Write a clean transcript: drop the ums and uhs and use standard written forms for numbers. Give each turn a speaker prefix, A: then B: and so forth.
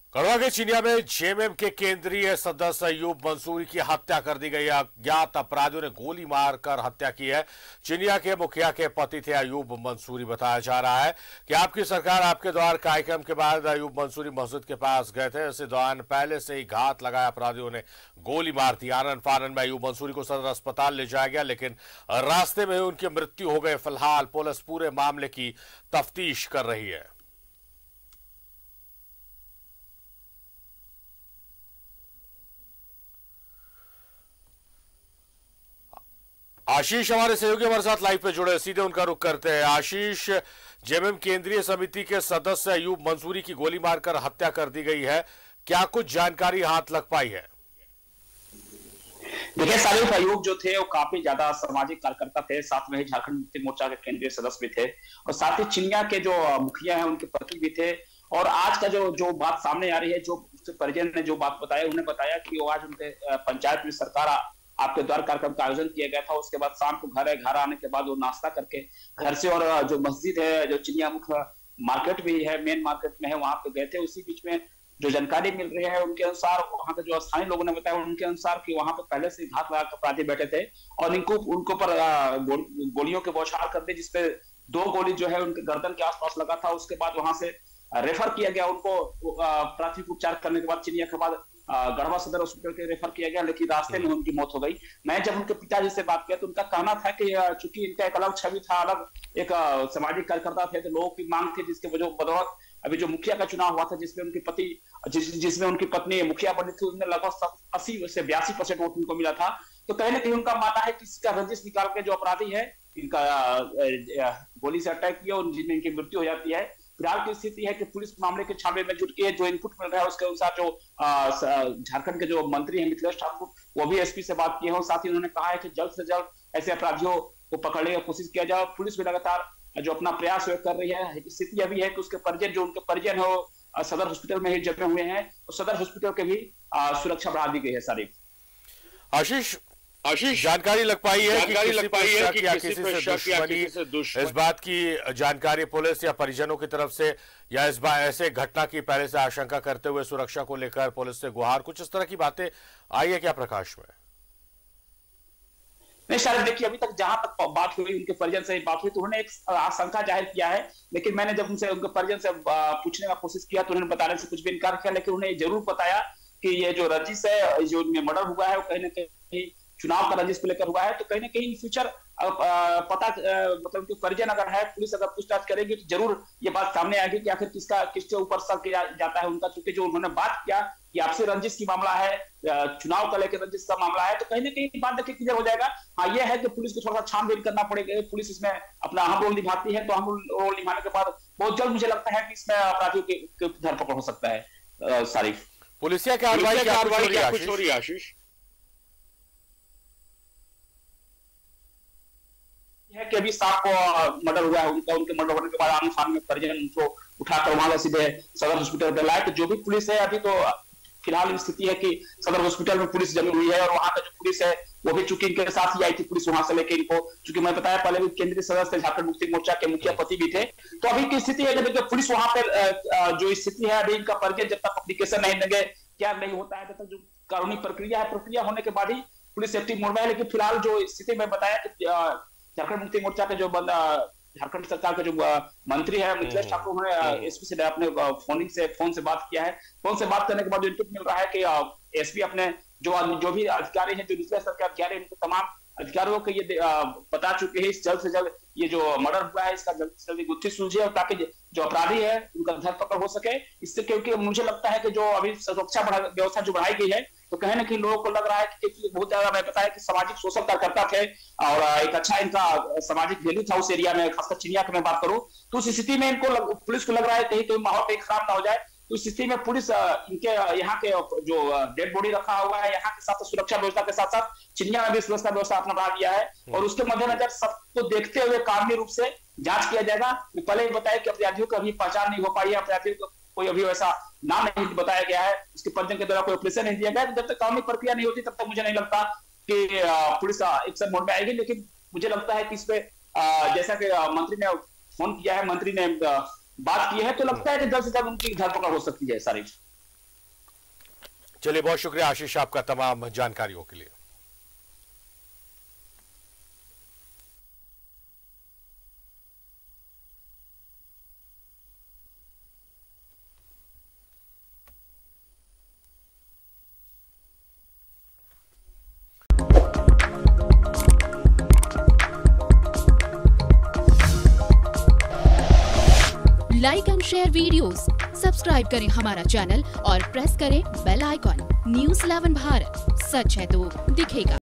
A: गढ़वा के चिनिया में जेएमएम के केंद्रीय सदस्य अयूब मंसूरी की हत्या कर दी गई। अज्ञात अपराधियों ने गोली मारकर हत्या की है। चिनिया के मुखिया के पति थे अयूब मंसूरी। बताया जा रहा है कि आपकी सरकार आपके द्वार कार्यक्रम के बाद अयूब मंसूरी मस्जिद के पास गए थे। इसी दौरान पहले से ही घात लगाया अपराधियों ने गोली मार दी। आनन फानन में अयूब मंसूरी को सदर अस्पताल ले जाया गया, लेकिन रास्ते में उनकी मृत्यु हो गई। फिलहाल पुलिस पूरे मामले की तफ्तीश कर रही है। आशीष हमारे सहयोगी हमारे साथ लाइव पे जुड़े, सीधे उनका रुख करते हैं। आशीष, जेएमएम केंद्रीय समिति के सदस्य अयूब मंसूरी की गोली मारकर हत्या कर दी गई है, क्या कुछ जानकारी हाथ लग पाई है?
B: देखिए सारिफ, अयूब जो थे वो काफी ज्यादा सामाजिक कार्यकर्ता थे, साथ में ही झारखंड मुक्ति मोर्चा के केंद्रीय सदस्य भी थे और साथ ही चिनिया के जो मुखिया हैं उनके पति भी थे। और आज का जो बात सामने आ रही है, जो परिजन ने जो बात बताया, उन्होंने बताया कि वो आज उनके पंचायत में सरकार आपके द्वार कार्यक्रम का आयोजन किया गया था। उसके बाद शाम को घर आने के बाद वो नाश्ता करके घर से, और जो मस्जिद है जो चिनिया मुख्य मार्केट भी है, मेन मार्केट में है, वहां पे गए थे। उसी बीच में जो जानकारी मिल रही है उनके अनुसार, वहां के जो स्थानीय लोगों ने बताया उनके अनुसार कि वहां पे पहले से घात लगा अपराधी बैठे थे और उनको पर गोलियों के बौछार कर दी, जिसपे 2 गोली जो है उनके गर्दन के आसपास लगा था। उसके बाद वहां से रेफर किया गया उनको, प्राथमिक उपचार करने के बाद चिनिया के बाद गढ़वा सदर हॉस्पिटल के रेफर किया गया, लेकिन रास्ते में उनकी मौत हो गई। मैं जब उनके पिताजी से बात किया तो उनका कहना था कि चूंकि इनका एक अलग छवि था, अलग एक सामाजिक कार्यकर्ता थे, तो लोगों की मांग थी, जिसके बदौलत अभी जो मुखिया का चुनाव हुआ था जिसमें उनकी जिसमें उनकी पत्नी मुखिया बनी थी, उनमें लगभग 80 से 82% वोट उनको मिला था। तो कहीं ना कहीं उनका मानना है कि इसका रंजिश निकाल के जो अपराधी है इनका गोली से अटैक किया और जिनमें इनकी मृत्यु हो जाती है। फिलहाल की स्थिति है कि पुलिस मामले के छानबीन में जुट गई है। जो इनपुट मिल रहा है उसके अनुसार जो झारखंड के जो मंत्री हैं मिथिलेश ठाकुर, वो भी एसपी से बात किए हैं। साथ ही उन्होंने कहा है कि जल्द से जल्द ऐसे अपराधियों को पकड़ने की कोशिश किया जाए। पुलिस भी लगातार जो अपना प्रयास कर रही है। स्थिति अभी है कि उसके परिजन, जो उनके परिजन है सदर हॉस्पिटल में ही जमे हुए हैं और सदर हॉस्पिटल के भी सुरक्षा बढ़ा दी गई है। सारी
A: आशीष, जानकारी लग पाई है कि किसी से दुश्मनी, इस बात की जानकारी पुलिस या परिजनों की तरफ से, या इस बार ऐसे घटना की पहले से आशंका करते हुए सुरक्षा को लेकर पुलिस से गुहार, कुछ इस तरह की बातें आई है क्या प्रकाश में?
B: नहीं शायद, देखिए अभी तक जहां तक बात हुई, उनके परिजन से बात हुई तो उन्होंने एक आशंका जाहिर किया है, लेकिन मैंने जब उनसे उनके परिजन से पूछने का कोशिश किया तो उन्होंने बताने से कुछ भी इनकार किया। लेकिन उन्हें जरूर बताया कि ये जो रंजिश है, जो मर्डर हुआ है, वो कहीं ना कहीं चुनाव का रंजिश को लेकर हुआ है। तो कहीं ना कहीं इन फ्यूचर पता मतलब उनके परिजन अगर है, पुलिस अगर पूछताछ करेगी तो जरूर ये बात सामने आएगी कि आखिर किसके ऊपर शक किया जाता है उनका। चूंकि जो उन्होंने बात किया कि आपसे रंजिश की मामला है, चुनाव का लेकर रंजिश का मामला है, तो कहीं ना कहीं बात देखिए क्लियर हो जाएगा। हाँ, यह है कि पुलिस को थोड़ा सा छानबीन करना पड़ेगा। पुलिस इसमें अपना अहम रोल निभाती है, तो अहम रोल निभाने के बाद बहुत जल्द मुझे लगता है कि इसमें अपराधियों की धरपकड़ हो सकता है। सारिफ,
A: पुलिसिया कार्रवाई क्या कुछ हो रही है? आशीष,
B: है कि अभी साहब को मर्डर हुआ है, उनके मर्डर होने के बाद आम खान में परिजन उनको उठाकर वहां सीधे सदर हॉस्पिटल पे लाए। तो जो भी पुलिस है, अभी तो फिलहाल स्थिति है कि सदर हॉस्पिटल में पुलिस जमी हुई है और वहां का जो पुलिस है वो भी चूंकि इनके साथ ही आई थी पुलिस वहां से लेके इनको, चूंकि मैं बताया पहले भी केंद्रीय सदस्य झारखंड मुक्ति मोर्चा के मुखिया पति भी थे। तो अभी की स्थिति है कि पुलिस वहां पर जो स्थिति है, अभी इनका परिजन जब तक अप्लीकेशन नहीं देंगे, क्या नहीं होता है, तब तक जो कानूनी प्रक्रिया है, प्रक्रिया होने के बाद ही पुलिस एक्टिव मोड में है। लेकिन फिलहाल जो स्थिति में बताया कि झारखंड मुक्ति मोर्चा के जो झारखंड सरकार के जो मंत्री है मिथिलेश ठाकुर, उन्होंने एसपी से अपने फोन से बात किया है। फोन से बात करने के बाद जो इनपुट मिल रहा है कि एसपी अपने जो भी अधिकारी हैं, जो निचले स्तर के अधिकारी, इनको तमाम अधिकारियों को ये बता चुके हैं जल्द से जल्द ये जो मर्डर हुआ है इसका जल्द से जल्द गुत्थी सुलझे और ताकि जो अपराधी है उनका धरपकड़ हो सके। इससे क्योंकि मुझे लगता है कि जो अभी सुरक्षा व्यवस्था जो बढ़ाई गई है, तो कहीं ना कहीं लोगों को लग रहा है कि बहुत ज्यादा, मैं बताया कि सामाजिक शोषण कार्यकर्ता थे और एक अच्छा इनका सामाजिक वैल्यू था उस एरिया में, खासकर चिनिया की मैं बात करूं। तो उस स्थिति में इनको पुलिस को लग रहा है कहीं माहौल कहीं खराब ना हो जाए। तो इस स्थिति में पुलिस इनके यहाँ के जो डेड बॉडी रखा हुआ है, यहाँ के साथ सुरक्षा व्यवस्था के साथ साथ चिनिया में भी सुरक्षा व्यवस्था अपना बढ़ा दिया है और उसके मद्देनजर सबको देखते हुए कानूनी रूप से जांच किया जाएगा। पहले ही बताया कि अपराधियों की अभी पहचान नहीं हो पाई है, अपराधियों को कोई अभी वैसा नाम नहीं बताया गया है, उसके पंचन के द्वारा कोई ऑपरेशन नहीं दिया गया। जब तक कानूनी प्रक्रिया नहीं होती तब तक मुझे नहीं लगता कि पुलिस एक्शन मोड में आएगी। लेकिन मुझे लगता है कि इस पे जैसा कि मंत्री ने फोन किया है, मंत्री ने बात की है, तो लगता है कि जल्द से जल्द उनकी धरपकड़ हो सकती है। सारी
A: चलिए, बहुत शुक्रिया आशीष आपका तमाम जानकारियों के लिए।
C: Like and share videos, subscribe करें हमारा चैनल और प्रेस करें बेल आइकॉन। न्यूज़ 11 भारत, सच है तो दिखेगा।